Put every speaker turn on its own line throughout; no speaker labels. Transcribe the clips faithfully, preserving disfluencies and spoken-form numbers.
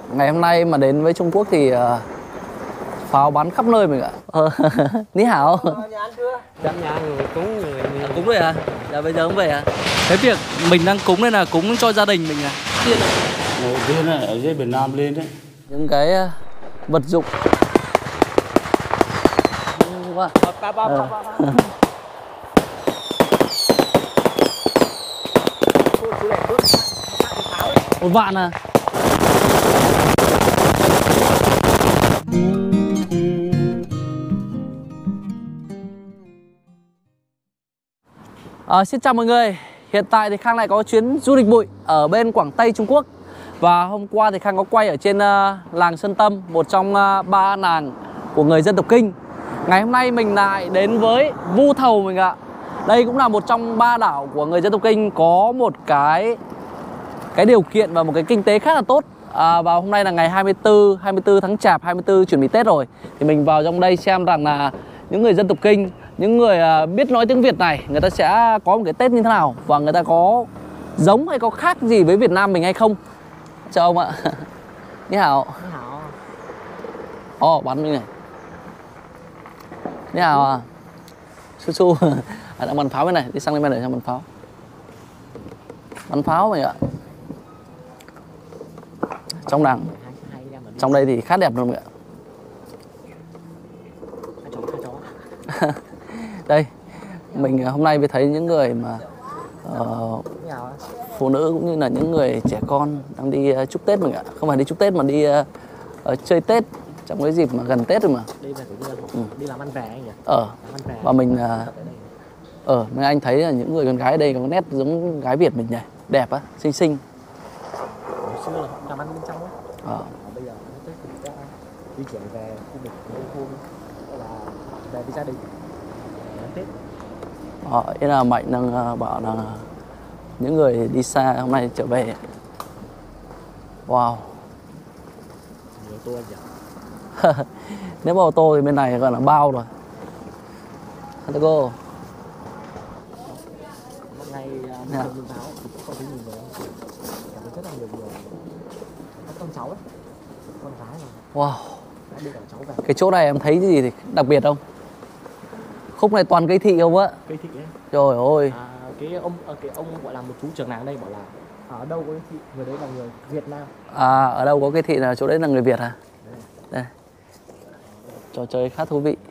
Ngày hôm nay mà đến với Trung Quốc thì uh, pháo bắn khắp nơi mình ạ. Ờ, Ní hảo.
Nhà ăn chưa? Dạ nhà người cúng người.
À, cúng rồi à? Dạ bây giờ không về à? Thế việc mình đang cúng nên là cúng cho gia đình mình à? Tiên à?
Đầu tiên là ở dưới Việt Nam lên đấy.
Những cái uh, vật dụng. Wow. Ờ. Một vạn à? À, xin chào mọi người. Hiện tại thì Khang lại có chuyến du lịch bụi ở bên Quảng Tây Trung Quốc. Và hôm qua thì Khang có quay ở trên uh, làng Sơn Tâm, một trong uh, ba làng của người dân tộc Kinh. Ngày hôm nay mình lại đến với Vu Thầu mình ạ. Đây cũng là một trong ba đảo của người dân tộc Kinh có một cái cái điều kiện và một cái kinh tế khá là tốt. À, và hôm nay là ngày hai mươi tư, hai mươi tư tháng Chạp, hai mươi tư chuẩn bị Tết rồi. Thì mình vào trong đây xem rằng là những người dân tộc Kinh, những người uh, biết nói tiếng Việt này, người ta sẽ có một cái Tết như thế nào, và người ta có giống hay có khác gì với Việt Nam mình hay không. Chào ông ạ. Ní hảo.
Ní hảo.
Ồ, oh, bắn mình này. Ní hảo à. Su su. À, đang bắn pháo bên này, đi sang bên này để cho bắn pháo. Bắn pháo mày ạ. Trong đằng, trong đây thì khá đẹp luôn mọi ạ. Đây, mình hôm nay mới thấy những người mà uh, phụ nữ cũng như là những người trẻ con đang đi uh, chúc Tết mình ạ. Không phải đi chúc Tết mà đi uh, uh, chơi Tết trong cái dịp mà gần Tết rồi mà.
Đi về ừ. Đi làm ăn về anh nhỉ?
Ờ. Và mình uh, ờ, uh, anh thấy là những người con gái ở đây có nét giống gái Việt mình nhỉ, đẹp á, xinh xinh.
Hồi xưa là làm ăn bên trong á.
Ờ.
Bây giờ Tết thì sẽ di chuyển về khu vực nông thôn, là về với gia đình ăn Tết.
Ờ, ý là Mạnh đang uh, bảo là những người đi xa hôm nay trở về. Wow.
Nhiều tô anh nhỉ?
Nếu mà ô tô thì bên này gọi là bao rồi. Hello cô.
Một ngày một yeah. Đường pháo không thấy nhìn rồi, cảm thấy rất là nhiều người. Các con cháu ấy, con gái rồi.
Wow.
Đã đưa cả cháu về.
Cái chỗ này em thấy cái gì thì đặc biệt không? Khúc này toàn cây thị không á?
Cây thị ấy.
Trời ơi.
À, cái ông cái ông gọi là một chú trưởng làng đây bảo là ở đâu có cây thị, người đấy là người Việt Nam. À,
ở đâu có cây thị là chỗ đấy là người Việt hả? Đây. Trò chơi khá thú vị.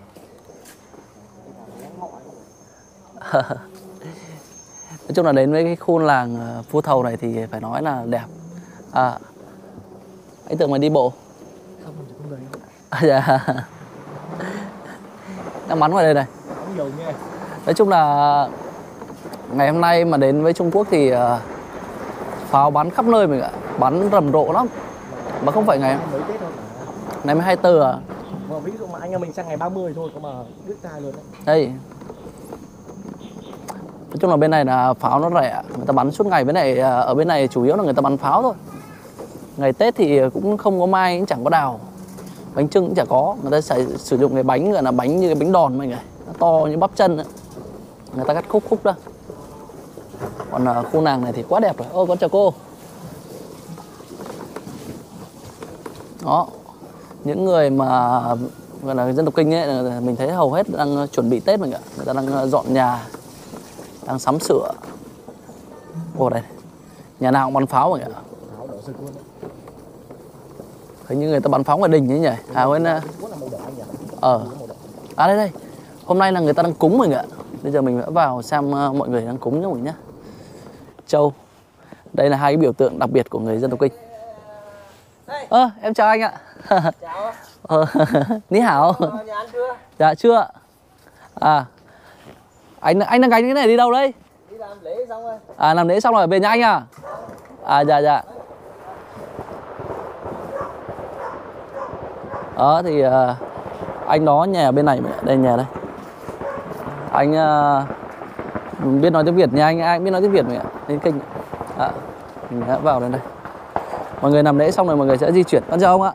Nói chung là đến với cái khu làng Vu Thầu này thì phải nói là đẹp. À, anh tưởng mày đi bộ.
Không, không người.
À, dạ. Đang bắn ngoài đây này.
Nhiều nghe.
Nói chung là ngày hôm nay mà đến với Trung Quốc thì uh, pháo bắn khắp nơi mình ạ, bắn rầm rộ lắm. Mà không phải ngày
mới Tết thôi.
Ngày hai mươi tư à?
Mà ví dụ mà anh em mình sang ngày ba mươi thôi có mà đứt tay luôn đấy.
Đây. Nói chung là bên này là pháo nó rẻ, người ta bắn suốt ngày. Bên này ở bên này chủ yếu là người ta bắn pháo thôi. Ngày Tết thì cũng không có mai, cũng chẳng có đào, bánh chưng cũng chả có. Người ta sẽ sử dụng cái bánh gọi là bánh như cái bánh đòn mọi người, nó to như bắp chân ấy. Người ta cắt khúc khúc ra. Còn uh, khu nàng này thì quá đẹp rồi. Ô, con chào cô. Đó, những người mà gọi là dân tộc Kinh ấy, mình thấy hầu hết đang chuẩn bị Tết mình ạ. Người ta đang dọn nhà, đang sắm sửa. Ồ đây, nhà nào cũng bắn pháo rồi ạ. Hình như người ta bắn pháo ngoài đình ấy nhỉ? À bên ờ à đây đây, hôm nay là người ta đang cúng mình ạ. Bây giờ mình sẽ vào xem mọi người đang cúng cho mình nhé. Châu, đây là hai cái biểu tượng đặc biệt của người dân tộc Kinh. Ơ, à, em chào anh ạ.
Chào.
Ờ, Ní hảo.
Ờ, nhà ăn chưa?
Dạ chưa. À, anh anh đang gánh cái này đi đâu đấy?
Đi làm lễ xong rồi.
À, làm lễ xong rồi về nhà anh à? À, dạ dạ. Đó thì uh, anh đó nhà ở bên này, đây nhà đây. Anh uh, biết nói tiếng Việt nha anh, ai biết nói tiếng Việt mày ạ. Đến kênh. À, mình đã vào đây đây. Mọi người làm lễ xong rồi mọi người sẽ di chuyển. Con chào ông ạ.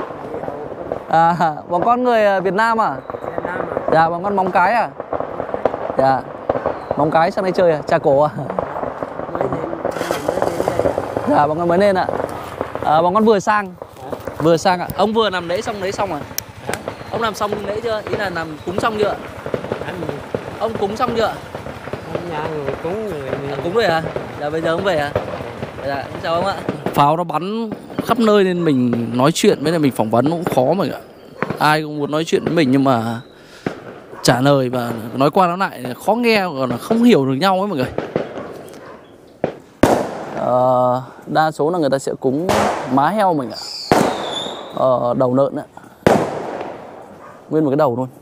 À, bọn con người Việt Nam à?
Việt Nam à?
Dạ, bọn con Móng Cái à? Dạ. Móng Cái sang đây chơi à? Trà Cổ à?
Mới đến, mới đến đây.
Dạ, bọn con mới lên ạ. À, bọn con vừa sang. Vừa sang ạ. Ông vừa làm lễ xong lễ xong à? Ông làm xong lễ chưa? Ý là làm cúng xong chưa? Ông cúng xong chưa?
Nhà người cúng người
À, cúng về à? Dạ bây giờ ông về à? Dạ, chào ông ạ. Pháo nó bắn khắp nơi nên mình nói chuyện với lại mình phỏng vấn cũng khó mà ạ. Ai cũng muốn nói chuyện với mình nhưng mà trả lời và nói qua nói lại khó nghe, còn là không hiểu được nhau ấy mọi người. Ờ, đa số là người ta sẽ cúng má heo mình ạ. Ờ, đầu lợn ạ. Nguyên một cái đầu luôn.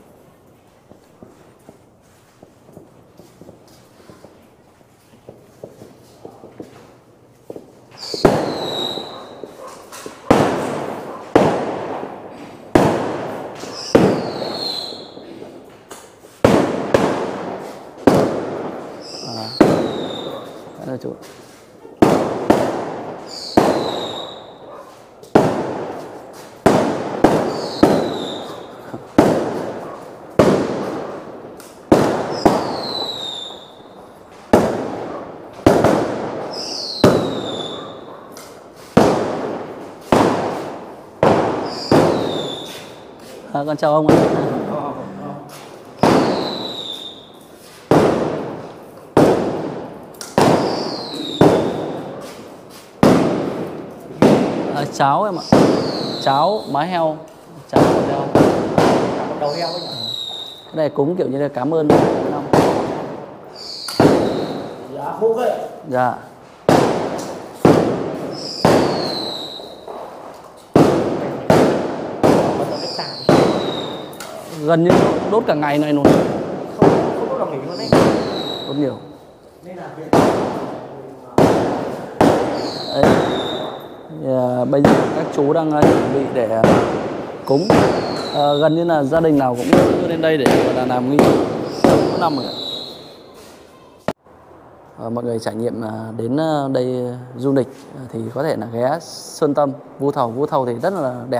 À, đây là chú. À, con chào ông ạ. À, cháo em ạ. Cháo má heo. Cháo đầu heo.
đầu heo ấy.
Cái này cúng kiểu như là cảm ơn năm.
Dạ phúc ấy.
Dạ. Gần như đốt cả ngày này luôn.
Không không có đồng nghỉ luôn đấy.
Đốt nhiều.
Nên là việc
Đấy. Thì, à, bây giờ các chú đang à, chuẩn bị để à, cúng. À, gần như là gia đình nào cũng đưa lên đây để là làm nghi mỗi năm rồi ạ. À, mọi người trải nghiệm à, đến à, đây du lịch à, thì có thể là ghé Sơn Tâm, Vu Thầu. Vu Thầu thì rất là đẹp.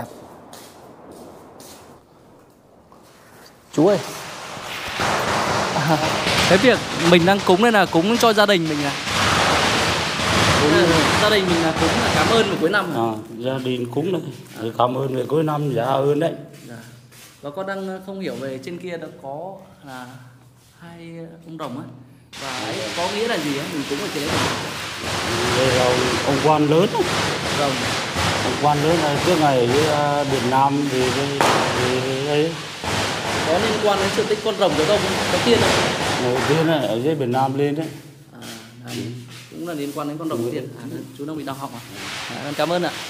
Chú ơi, à, cái việc mình đang cúng đây là cúng cho gia đình mình à? Cúng là, gia đình mình là cúng là cảm ơn về cuối năm à?
À, gia đình cúng đấy. Để cảm ơn về cuối năm, dạ ơn đấy.
Dạ. Và con đang không hiểu về trên kia đã có là hai ông rồng á, và ấy có nghĩa là gì á, mình cúng ở trên đấy.
Đây là ông quan lớn ấy.
Rồng.
Ông quan lớn này trước ngày ở dưới uh, Việt Nam thì đây thì đây
Có liên quan đến sự tích con rồng của ông có tiền không?
đầu tiên này ở dưới Việt Nam lên đấy.
À, là cũng là liên quan đến con rồng có tiền. À, chú đang bị đau họng à? À, con cảm ơn ạ.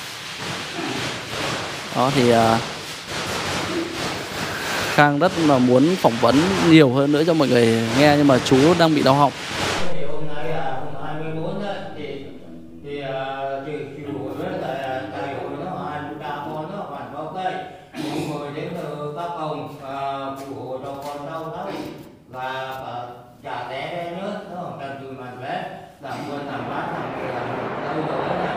Đó thì uh, Khang rất là muốn phỏng vấn nhiều hơn nữa cho mọi người nghe, nhưng mà chú đang bị đau họng.
Thì hôm nay là hôm hai mươi bốn đấy, thì thì trừ trừ buổi với tại tại hội nó hai cha con nó hoàn có cái mọi người đến từ các ông phù hộ cho con đau đó và trả té bé nữa nó còn cần từ mặt bé làm quân làm bát làm người làm đâu rồi đấy này.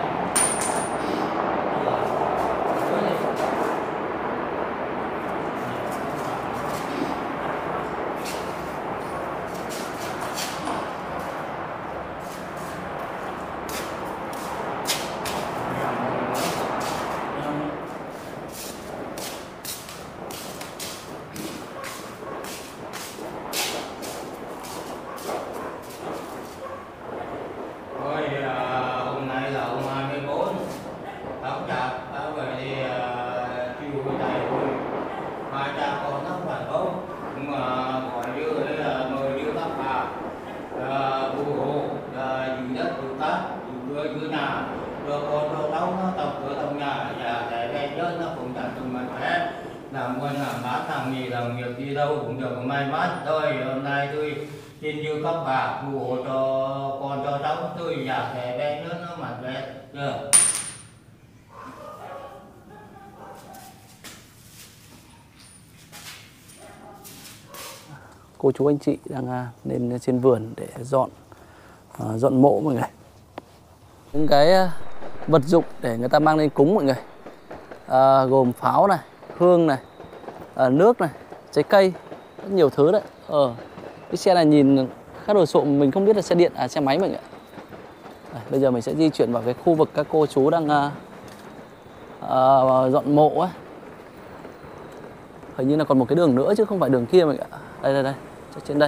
Thôi à, hôm nay là hôm hai mươi bốn tháng chạp, đã vậy thì chiều uh, tại hội hai cha con nó phản công, nhưng mà gọi như đây là mời như các bà phù hộ giữ đất tự tác giữ cửa giữ nhà cho con cho cháu nó tập cửa trong nhà và để bé chết nó cũng chẳng từng mạnh khỏe làm quân làm bát làm gì làm nghiệp đi đâu cũng được may mắn. Thôi hôm nay tôi xin như các bà phù hộ cho con cho cháu tôi già trẻ bé nữa nó mạnh khỏe chưa.
Cô chú anh chị đang uh, lên trên vườn để dọn uh, dọn mộ mọi người. Những cái uh, vật dụng để người ta mang lên cúng mọi người, uh, gồm pháo này, hương này, uh, nước này, trái cây, rất nhiều thứ đấy. Ờ, cái xe này nhìn khá đồ sộ, mình không biết là xe điện à xe máy mọi người. Đây, bây giờ mình sẽ di chuyển vào cái khu vực các cô chú đang uh, uh, dọn mộ á. Hình như là còn một cái đường nữa chứ không phải đường kia mà cả. Đây đây đây, chắc trên đây.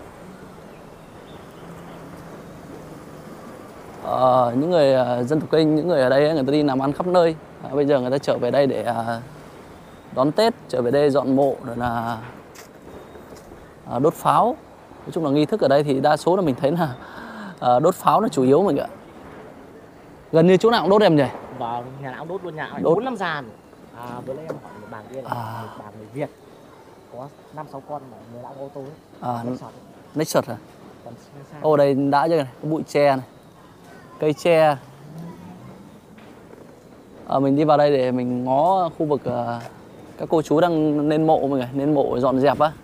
Uh, những người uh, dân tộc Kinh, những người ở đây ấy, người ta đi làm ăn khắp nơi. Uh, bây giờ người ta trở về đây để uh, đón Tết, trở về đây dọn mộ rồi là uh, đốt pháo. Nói chung là nghi thức ở đây thì đa số là mình thấy là uh, đốt pháo là chủ yếu mình ạ. Gần như chỗ nào cũng đốt em nhỉ?
Vâng, nhà nào cũng đốt luôn, nhà
Đốt.
bốn năm giàn. À, bữa nay em hỏi một bà kia là
À.
một bà người Việt có năm sáu con mà người đã có ô tô ấy.
À,
Nó sọt ấy.
Nexus à?
Còn xa
Ô đây đã chứ này, có bụi tre này, cây tre. À, mình đi vào đây để mình ngó khu vực uh, các cô chú đang lên mộ mọi người, lên mộ dọn dẹp á.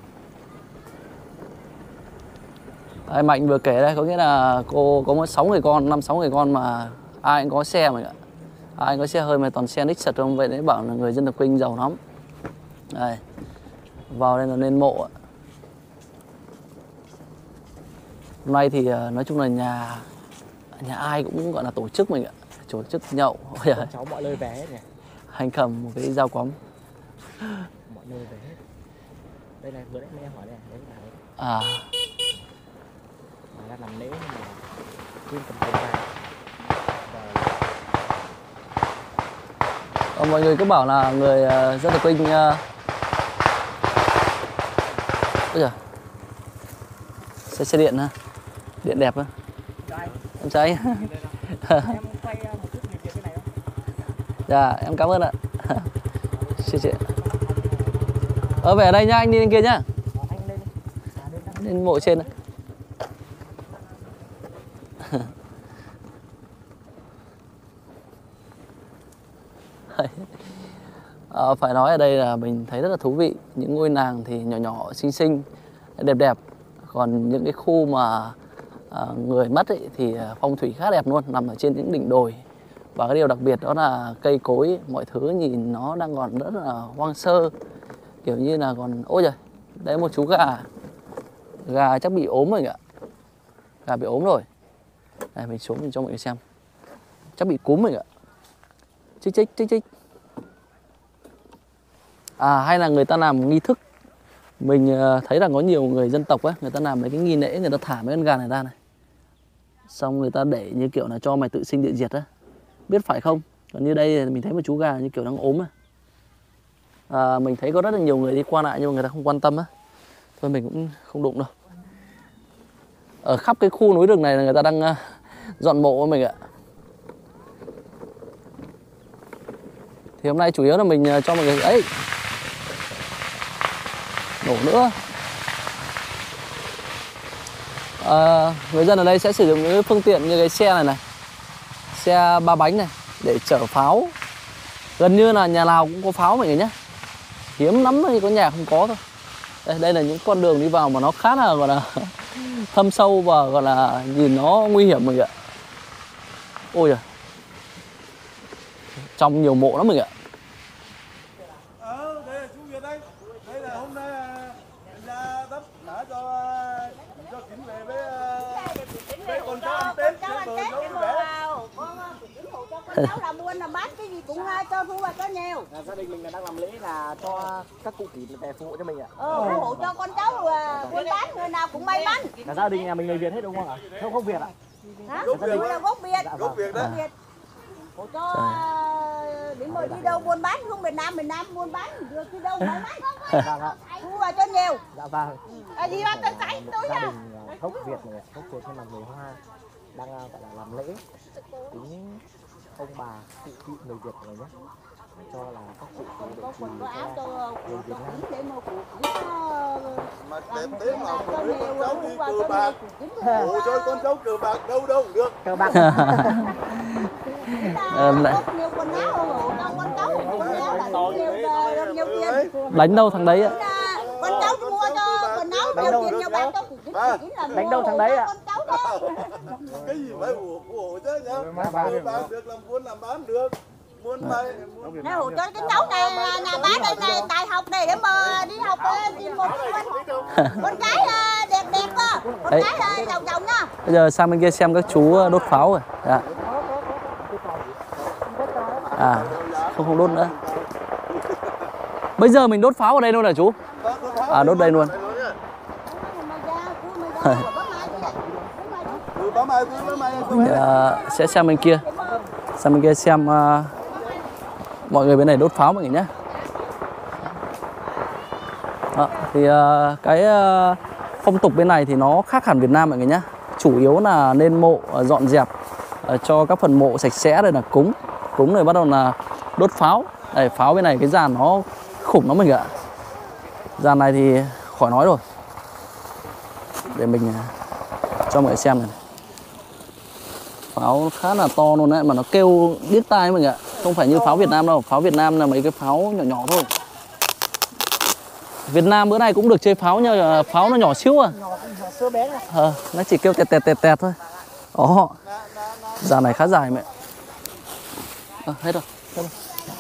Đây, Mạnh vừa kể đây có nghĩa là cô có sáu người con, năm sáu người con mà ai cũng có xe mọi người ạ. Ai cũng có xe hơi mà toàn xe Nexus không, vậy đấy bảo là người dân tộc Kinh giàu lắm. Đây, vào đây là lên mộ ạ. Hôm nay thì nói chung là nhà nhà ai cũng gọi là tổ chức mình ạ, tổ chức nhậu. Ôi
con cháu mọi nơi về hết nhỉ.
Anh cầm một cái dao quắm.
Mọi nơi về hết. Đây này, vừa nãy em hỏi này, đấy là đấy.
À,
Mà đang làm lễ nhưng mà quên cầm tiền vàng.
ờ, mọi người cứ bảo là người uh, dân tộc Kinh uh... Ôi giời, xe xe điện ha, điện đẹp ha. Em trai.
Em quay một chút video cái này không?
Dạ, em cảm ơn ạ. Chị chị. Ờ về ở đây nhá, anh đi lên kia nhá.
Anh lên đi. À, lên đây.
Lên mộ trên này. À, phải nói ở đây là mình thấy rất là thú vị. Những ngôi làng thì nhỏ nhỏ, xinh xinh, đẹp đẹp. Còn những cái khu mà à, người mất ấy, thì phong thủy khá đẹp luôn, nằm ở trên những đỉnh đồi. Và cái điều đặc biệt đó là cây cối, mọi thứ nhìn nó đang còn rất là hoang sơ. Kiểu như là còn... Ôi giời, đấy một chú gà. Gà chắc bị ốm rồi ạ. Gà bị ốm rồi. Đây mình xuống mình cho mọi người xem. Chắc bị cúm rồi ạ. Chích chích chích chích. À hay là người ta làm nghi thức. Mình thấy là có nhiều người dân tộc ấy, người ta làm mấy cái nghi lễ, người ta thả mấy con gà này ra này. Xong người ta để như kiểu là cho mày tự sinh tự diệt á. Biết phải không? Còn như đây mình thấy một chú gà như kiểu đang ốm á. À, mình thấy có rất là nhiều người đi qua lại nhưng mà người ta không quan tâm á. Thôi mình cũng không đụng đâu. Ở khắp cái khu núi rừng này là người ta đang uh, dọn mộ của mình ạ. Thì hôm nay chủ yếu là mình uh, cho mọi người ấy nổ nữa. À, người dân ở đây sẽ sử dụng những phương tiện như cái xe này này, xe ba bánh này để chở pháo. Gần như là nhà nào cũng có pháo mọi người nhé. Hiếm lắm thì có nhà không có thôi. Đây, đây là những con đường đi vào mà nó khá là gọi là thâm sâu và gọi là nhìn nó nguy hiểm mọi người ạ. Ôi giời, trong nhiều mộ lắm mọi người ạ.
Ờ, đây là chú Việt đây. Đây là hôm nay ra đắp đã cho cho Kính về với với con cháu ăn Tết, để mời cháu vui vẻ.
Con cháu làm buôn làm bán cái gì cũng cho thu hoạch cho nhiều.
À, gia đình mình là đang làm lễ là cho các cụ kỷ về phụ cho mình ạ.
Ờ, ủng hộ cho con cháu buôn bán, người nào cũng may mắn.
Là gia đình nhà mình người Việt hết đúng không ạ? Không, không Việt ạ.
Hả?
Gốc Việt
Tôi là gốc Việt.
Dạ,
Gốc Việt đấy.
Việt. Hộ cho để mà đi đâu buôn bán, không Việt Nam, Việt Nam buôn bán được đi đâu may mắn.
Vâng ạ.
Thu hoạch cho nhiều.
Dạ vâng.
À, gì mà tôi thấy tôi
Gia
nha.
đình uh, gốc Việt này, gốc Việt hay là người Hoa đang uh, gọi là làm lễ cúng ông bà cụ kỵ người Việt này nhé, cho là các cụ
Có
được
quần có áo
cho
cho
người Việt
cho
Nam.
kính để mà cụ kính nó
Mà đẹp
làm
thế mà
cho
con
nhiều,
cháu đi
thu hoạch
cờ
cho
bạc.
nhiều, cụ kính
Ủa cho con cháu cờ bạc đâu đâu cũng được.
Cờ bạc.
Có nhiều quần áo hộ cho con cháu cũng nhiều là nhiều nhiều tiền.
Đánh đâu thằng đấy ạ.
Con cháu mua cho quần áo nhiều tiền nhiều bạc cho cụ kính kính là
Đánh đâu thằng đấy ạ?
con cháu thôi.
Cái gì phải ủng hộ chứ nhá. Cờ bạc được, làm buôn làm bán được. Buôn bay.
Nè hộ cho cái cháu này là bán đây này, tài học này để mà đi học tìm một con con cái đẹp đẹp á, con
Đấy.
cái giàu giàu nha.
Bây giờ sang bên kia xem các chú đốt pháo rồi. Dạ. À, không không đốt nữa. Bây giờ mình đốt pháo ở đây luôn hả chú? À đốt đây luôn. À, sẽ xem bên kia, sang bên kia xem uh, mọi người bên này đốt pháo mọi người nhé. Đó, thì uh, cái uh, phong tục bên này thì nó khác hẳn Việt Nam mọi người nhé. Chủ yếu là lên mộ uh, dọn dẹp uh, cho các phần mộ sạch sẽ, đây là cúng cúng rồi bắt đầu là đốt pháo. Đây, pháo bên này cái dàn nó khủng lắm mình ạ. Dàn này thì khỏi nói rồi. Để mình uh, cho mọi người xem này. Pháo khá là to luôn đấy, mà nó kêu điếc tai mọi người ạ. Không phải như pháo Việt Nam đâu, pháo Việt Nam là mấy cái pháo nhỏ nhỏ thôi. Việt Nam bữa nay cũng được chơi pháo nhưng pháo nó nhỏ xíu à. Ờ, nó chỉ kêu tẹt tẹt tẹt tẹt thôi. Đó. Dàn này khá dài mẹ. À, hết rồi. Hết rồi.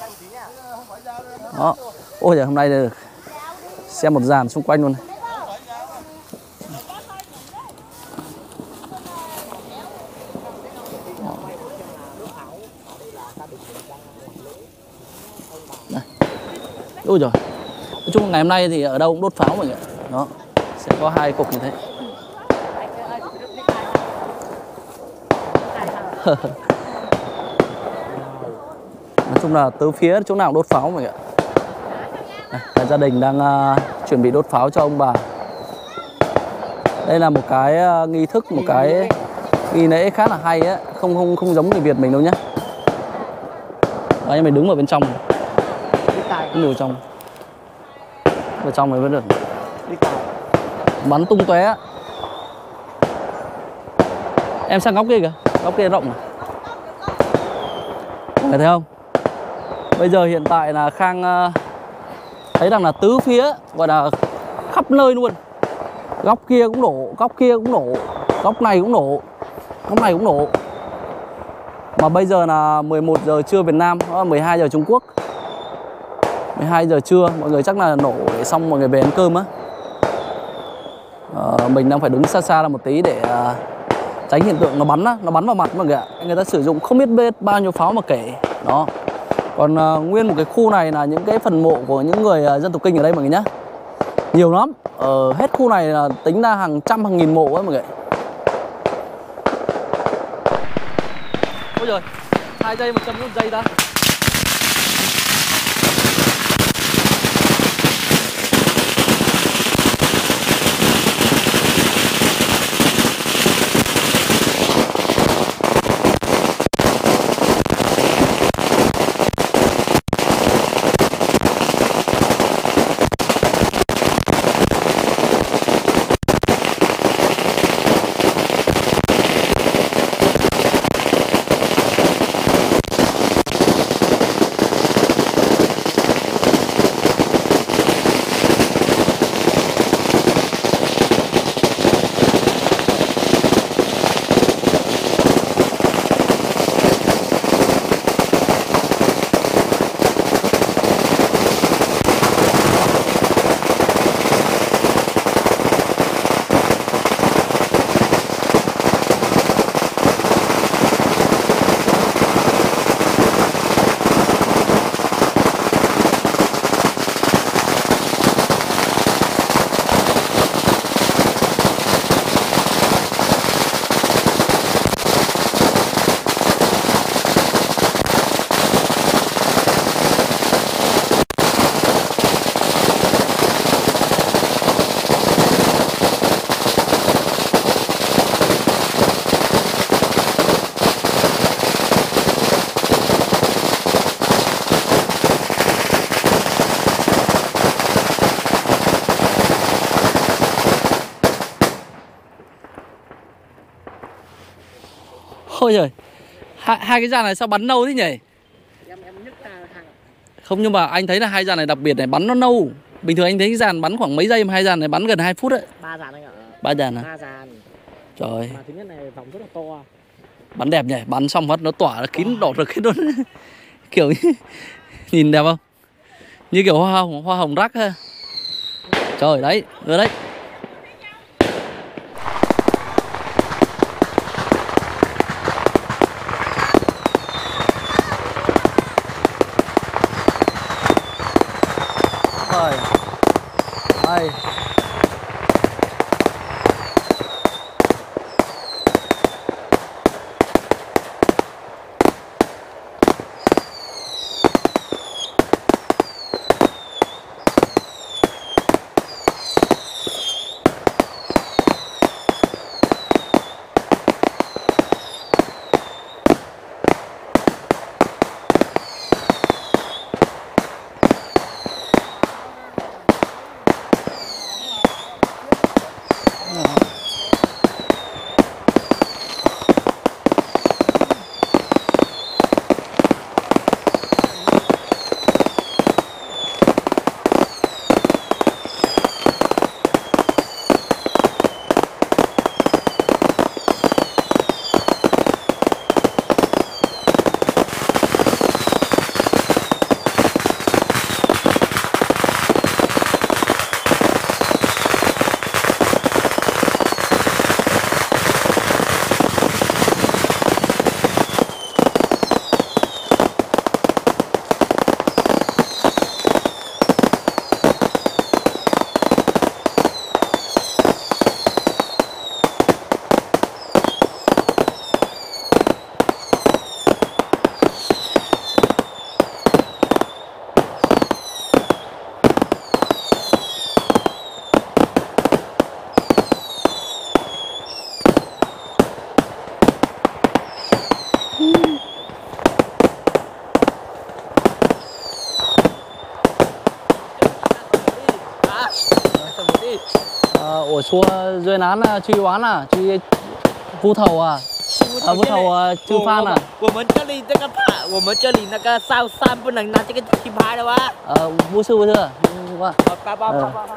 Đó. Ôi giời, hôm nay được xem một dàn xung quanh luôn này. Đây. Ôi giời. Nói chung ngày hôm nay thì ở đâu cũng đốt pháo mọi người ạ. Đó, sẽ có hai cục như thế. Nói chung là từ phía chỗ nào cũng đốt pháo mọi người ạ. Đây, là gia đình đang uh, chuẩn bị đốt pháo cho ông bà. Đây là một cái uh, nghi thức, một cái nghi lễ khá là hay á, không không không giống người Việt mình đâu nhá. Đấy, mình đứng ở bên trong, đứng ở trong. Ở trong này vẫn được bắn tung tóe. Em sang góc kia kìa, góc kia rộng này. Người thấy không? Bây giờ hiện tại là Khang uh, thấy rằng là tứ phía gọi là khắp nơi luôn. Góc kia cũng nổ, góc kia cũng nổ, góc này cũng nổ, góc này cũng nổ. Mà bây giờ là mười một giờ trưa Việt Nam, đó là mười hai giờ Trung Quốc. mười hai giờ trưa, mọi người chắc là nổ để xong mọi người về ăn cơm á. à, Mình đang phải đứng xa xa ra một tí để uh, tránh hiện tượng nó bắn á, nó bắn vào mặt mọi người ạ. Người ta sử dụng không biết biết bao nhiêu pháo mà kể. Đó. Còn uh, nguyên một cái khu này là những cái phần mộ của những người uh, dân tộc Kinh ở đây mọi người nhá. Nhiều lắm. Ờ, hết khu này là tính ra hàng trăm hàng nghìn mộ ấy mọi người. Ôi giời, hai giây một trăm một giây ta. Ôi giời, hai, hai cái dàn này sao bắn nâu thế nhỉ?
Em em nhức ta hàng.
Không, nhưng mà anh thấy là hai dàn này đặc biệt này, bắn nó nâu. Bình thường anh thấy cái dàn bắn khoảng mấy giây mà hai dàn này bắn gần hai phút đấy.
Ba dàn anh ạ.
Ba dàn à?
Ba dàn.
Trời.
Mà thứ nhất này vòng rất là to.
Bắn đẹp nhỉ, bắn xong phát nó tỏa nó kín đỏ rực hết luôn. Kiểu như nhìn đẹp không? Như kiểu hoa hồng, hoa hồng rắc ha. Trời đấy, rồi đấy. ơi. Ủa xua duyên án truy oán à, truy vu thầu à, à vu thầu trừ phan à.
我们这里这个牌，我们这里那个烧山不能拿这个金牌的哇。
Ờ, vu sư vu sư à? Qua.
Ba ba ba ba.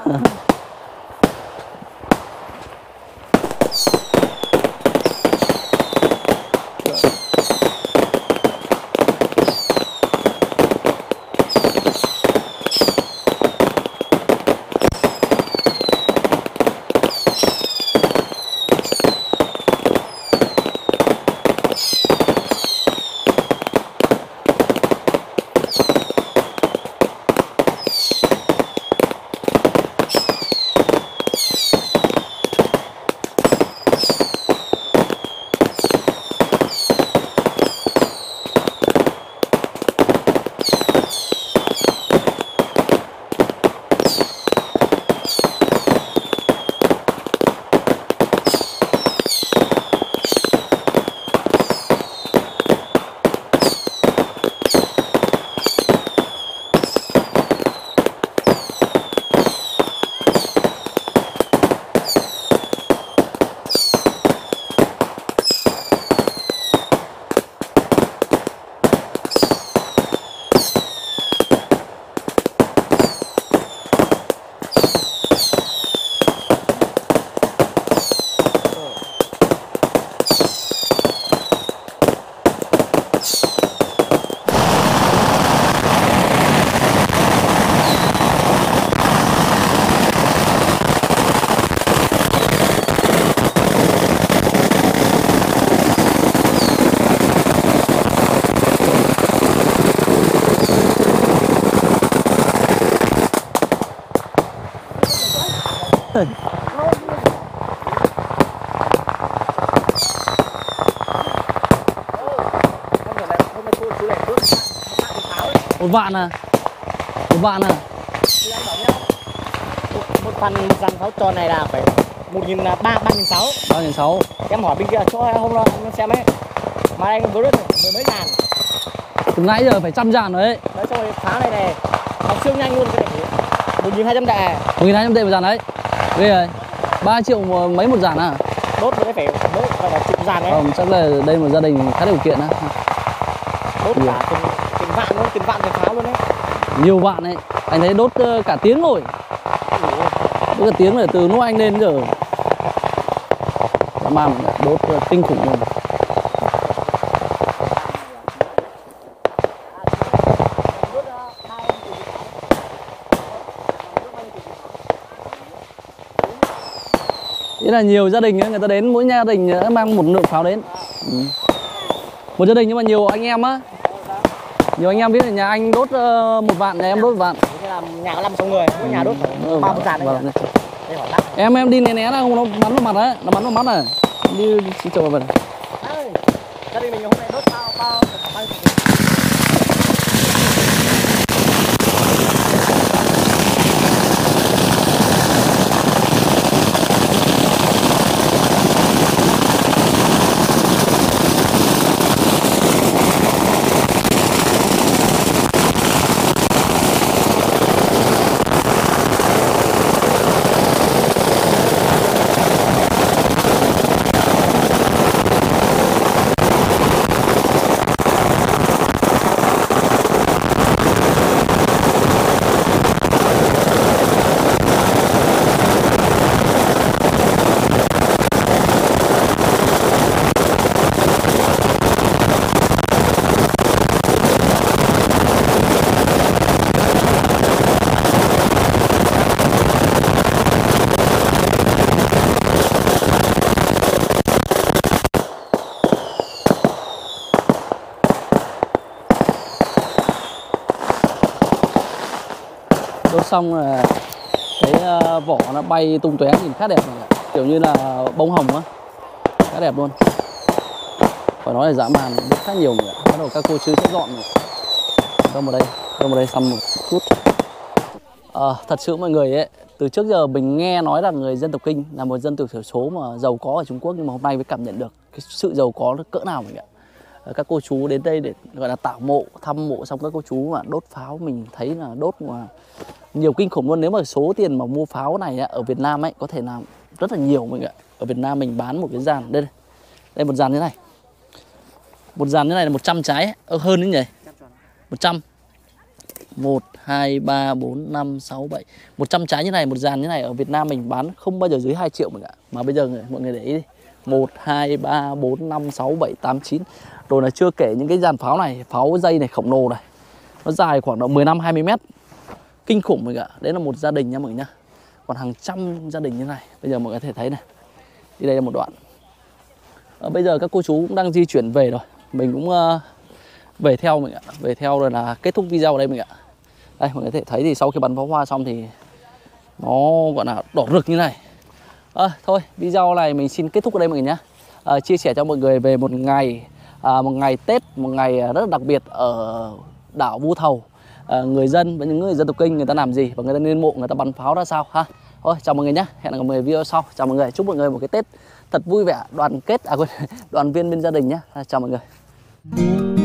Một vạn à? Một vạn à?
Một phần dàn pháo tròn này là phải một nghìn ba ba nghìn sáu.
Ba nghìn sáu.
Em hỏi bên kia cho hôm đó em xem ấy. Mà anh vừa đứt mười mấy ngàn.
Từ nãy giờ phải trăm dàn rồi đấy.
Đấy xong rồi pháo này này nó siêu nhanh luôn cái này. Một nghìn hai trăm đè.
Một nghìn hai trăm tệ một dàn đấy. Ghê rồi. Ba triệu mấy một dàn à?
Đốt mới phải mới gọi là chục dàn đấy.
Không, chắc là đây một gia đình khá điều kiện á.
Đốt cả từng, từng vạn luôn, từng vạn cái pháo luôn đấy.
Nhiều vạn đấy. Anh thấy đốt cả tiếng rồi. Đốt cả tiếng rồi từ lúc anh lên giờ. Mà đốt kinh khủng luôn. Thế là nhiều gia đình ấy, người ta đến mỗi gia đình mang một lượng pháo đến. Ừ. Một gia đình nhưng mà nhiều anh em á. Nhiều anh em biết là nhà anh đốt uh, một vạn, nhà em đốt một vạn.
Thế là nhà có năm sáu người, mỗi nhà đốt
Ừ,
ba mươi dàn đấy.
vâng.
Đây hỏi đắt.
Em em đi né né là không nó bắn vào mặt đấy, nó bắn vào mắt này. Đi xin chờ vào vật.
Ơi, gia đình mình hôm nay đốt bao bao bao bao nhiêu?
Đốt xong là cái uh, vỏ nó bay tung tóe nhìn khá đẹp này, kiểu như là bông hồng á, khá đẹp luôn. Phải nói là dã man biết khá nhiều người. Bắt đầu các cô chú sẽ dọn rồi. Đâu vào đây, đâu vào đây xăm một chút. À, thật sự mọi người ấy, từ trước giờ mình nghe nói là người dân tộc Kinh là một dân tộc thiểu số mà giàu có ở Trung Quốc, nhưng mà hôm nay mới cảm nhận được cái sự giàu có nó cỡ nào mình ạ. Các cô chú đến đây để gọi là tảo mộ, thăm mộ, xong các cô chú mà đốt pháo, mình thấy là đốt mà nhiều kinh khủng luôn. Nếu mà số tiền mà mua pháo này ở Việt Nam ấy có thể là rất là nhiều mình ạ. Ở Việt Nam mình bán một cái dàn đây, đây, đây một dàn thế này, một dàn thế này là một trăm trái, ờ, hơn đấy nhỉ, một trăm, một, hai, ba, bốn, năm, sáu, bảy, một trăm trái như này, một dàn như này ở Việt Nam mình bán không bao giờ dưới hai triệu mình ạ. Mà bây giờ mọi người để ý đi, một, hai, ba, bốn, năm, sáu, bảy, tám, chín. Rồi là chưa kể những cái dàn pháo này, pháo dây này khổng lồ này, nó dài khoảng độ mười lăm hai mươi mét, kinh khủng mình ạ. Đấy là một gia đình nha mọi người nhá. Còn hàng trăm gia đình như này, bây giờ mọi người có thể thấy này, đi đây là một đoạn. À, bây giờ các cô chú cũng đang di chuyển về rồi, mình cũng uh, về theo mình ạ, về theo rồi là kết thúc video ở đây mình ạ. Đây mọi người có thể thấy thì sau khi bắn pháo hoa xong thì nó gọi là đỏ rực như này. À, thôi video này mình xin kết thúc ở đây mọi người nhé. À, chia sẻ cho mọi người về một ngày à, một ngày Tết, một ngày rất là đặc biệt ở đảo Vu Thầu. À, người dân với những người dân tộc Kinh người ta làm gì và người ta lên mộ, người ta bắn pháo ra sao ha. Thôi chào mọi người nhé, hẹn gặp mọi người video sau. Chào mọi người, chúc mọi người một cái Tết thật vui vẻ, đoàn kết, à quên, đoàn viên bên gia đình nhé. Chào mọi người.